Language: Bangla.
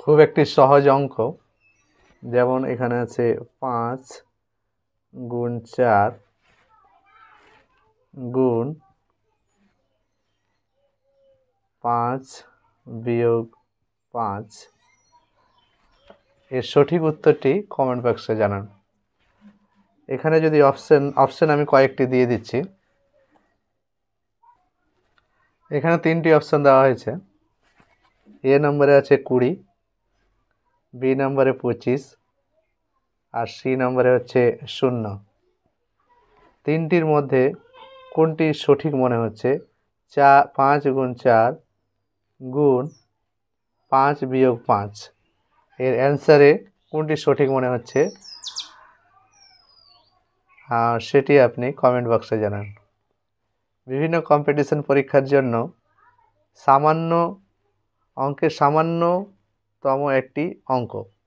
খুব একটি সহজ অঙ্ক, যেমন এখানে আছে 5 গুণ 4 গুণ 5 বিয়োগ 5। এর সঠিক উত্তরটি কমেন্ট বক্সে জানান। এখানে যদি অপশন আমি কয়েকটি দিয়ে দিচ্ছি। এখানে 3টি অপশন দেওয়া হয়েছে। এ নম্বরে আছে 20, বি নম্বরে 25 আর সি নম্বরে হচ্ছে 0। 3টির মধ্যে কোনটি সঠিক মনে হচ্ছে? 5 গুণ 4 গুণ 5 বিয়োগ 5, এর অ্যান্সারে কোনটি সঠিক মনে হচ্ছে সেটি আপনি কমেন্ট বক্সে জানান। বিভিন্ন কম্পিটিশন পরীক্ষার জন্য সামান্যতম একটি অঙ্ক